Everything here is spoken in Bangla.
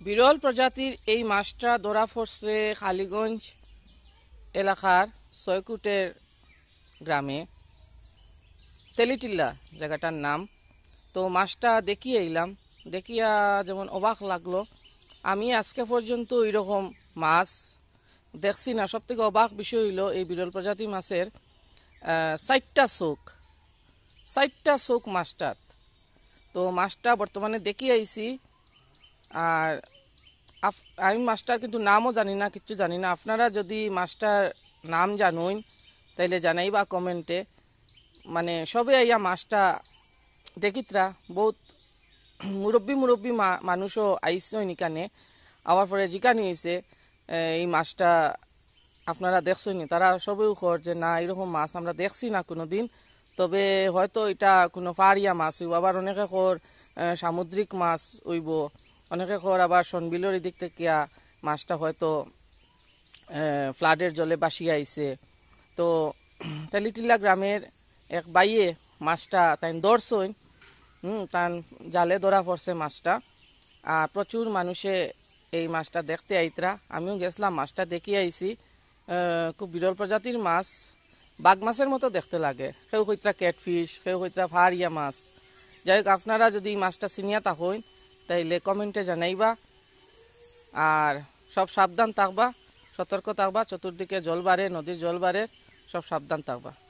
বিরল প্রজাতির এই মাছটা ধরা পড়ছে কালীগঞ্জ এলাকার ছয়কুটের গ্রামে, তেলিটিল্লা জায়গাটার নাম। তো মাছটা দেখিয়ে এলাম, দেখিয়া যেমন অবাক লাগলো। আমি আজকে পর্যন্ত এরকম মাছ দেখছি না। সব থেকে অবাক বিষয় হইল এই বিরল প্রজাতি মাছের 4টা চোখ মাছটার। তো মাছটা বর্তমানে দেখি আইছি, আর আমি মাছটার কিন্তু নামও জানি না, কিচ্ছু জানি না। আপনারা যদি মাছটার নাম জানুন তাইলে জানাইবা কমেন্টে। মানে সবে আইয়া মাছটা দেখিতরা, বহুত মুরব্বী মানুষও আইসই নিকানে। আবার পরে জিকানি হয়েছে এই মাছটা আপনারা দেখছেন, তারা সবেও খর যে না এরকম মাছ আমরা দেখছি না কোনো দিন। তবে হয়তো এটা কোনো পাহাড়িয়া মাছ হইব, আবার অনেকে খর সামুদ্রিক মাছ হইব, অনেকে খর আবার সনবিলের এদিক থেকে মাছটা হয়তো ফ্লাডের জলে বাসিয়ে আইছে। তো তেলিটিল্লা গ্রামের এক বাইয়ে মাছটা তাই ধরছইন, তান জালে ধরা পড়ছে মাছটা। আর প্রচুর মানুষে এই মাছটা দেখতে আইতরা, আমিও গেছিলাম, মাছটা দেখি আইছি। খুব বিরল প্রজাতির মাছ, বাঘ মাছের মতো দেখতে লাগে। সেও কইতরা ক্যাটফিশ, সেও কইতরা পাহাড়িয়া মাছ। যাই হোক, আপনারা যদি মাছটা চিনিয়া থাকেন তাইলে কমেন্টে জানাইবা। আর সব সাবধান থাকবা, সতর্ক থাকবা, চতুর্দিকে জল বাড়ে, নদীর জল বাড়ে, সব সাবধান থাকবা।